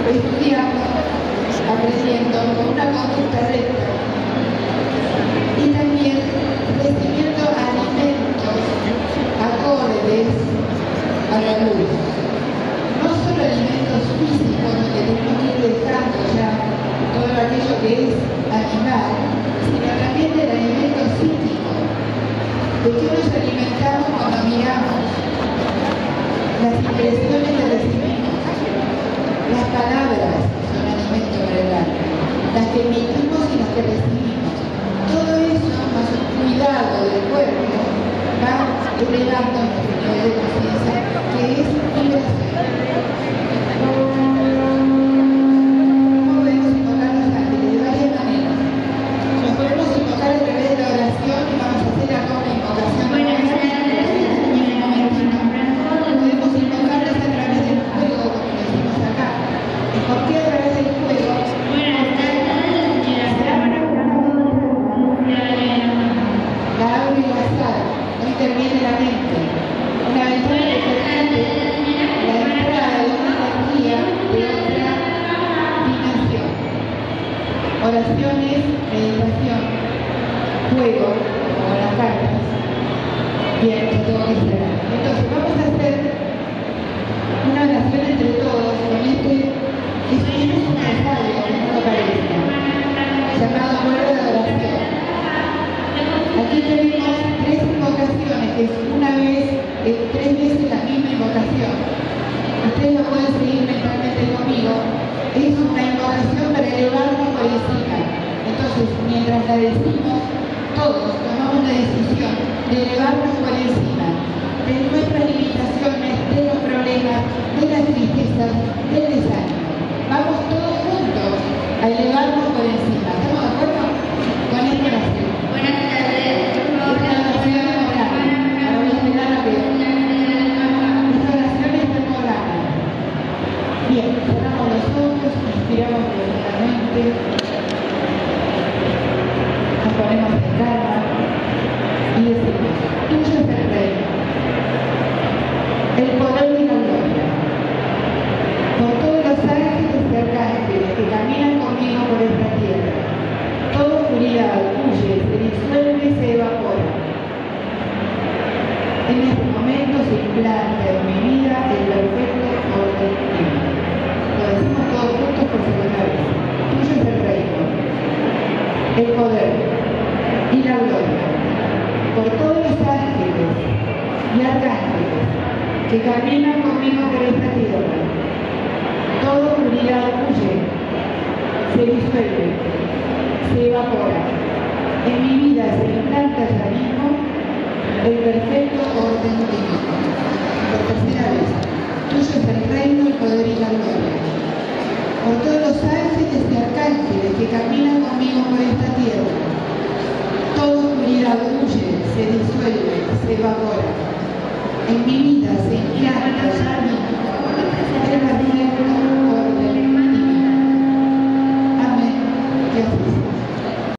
estudiamos aprendiendo una conducta recta y también recibiendo alimentos acordes a la luz. No solo alimentos físicos, donde tenemos que ir dejando ya todo aquello que es animal, sino también del alimento psíquico. ¿De qué nos alimentamos cuando miramos? Las impresiones que recibimos, las palabras son alimento para el alma, las que emitimos y las que recibimos. Todo eso, más un cuidado del cuerpo, va elevando nuestro nivel de conciencia, que es vibración. ¿Cómo podemos invocar los ángeles? De varias maneras. Nos podemos invocar a través de la oración y vamos a hacer acá una invocación. Podemos invocarlos a través del fuego, como lo hicimos acá. ¿Por qué a través del fuego? La agua y la sal no interviene la mente. Una ventana que permite la entrada de una energía de otra dimensión. Oraciones, meditación, fuego, como las cartas. Bien, yo tengo que cerrar. Entonces, vamos a hacer una oración entre todos con este, es un rosario, como no parezca, llamado cuerda de oración. Aquí tenemos 3 invocaciones, que es una vez, 3 veces la misma invocación. Ustedes lo pueden seguir mentalmente conmigo. Es una invocación para elevarnos por encima. Entonces, mientras la decimos, todos tomamos la decisión de elevarnos por encima de nuestras limitaciones, de los problemas, de las tristezas, del desánimo. Vamos todos juntos a elevarnos por encima. ¿Estamos de acuerdo? Con esta oración. Buenas tardes. Esta oración es oral. Ahora voy a explicar la que esta oración es memorable. Bien, cerramos los ojos, inspiramos profundamente. Nos ponemos en calma y decimos: tuyo es el reino, el poder y la gloria. Por todos los ángeles y arcángeles que caminan conmigo por esta tierra, toda oscuridad huye, se disuelve y se evapora. En este momento se implanta en mi vida el perfecto orden divino. Lo decimos todos juntos por segunda vez. Tuyo es el reino, el poder y la gloria. Por todos los ángeles y arcángeles que caminan conmigo por esta tierra, toda oscuridad huye, se disuelve, se evapora. En mi vida se implanta ya mismo el perfecto orden divino. Por tercera vez, tuyo es el reino, el poder y la gloria. Por todos los ángeles y arcángeles que caminan conmigo por esta tierra, toda oscuridad huye, se disuelve, se evapora. En mi vida se implanta ya mismo el perfecto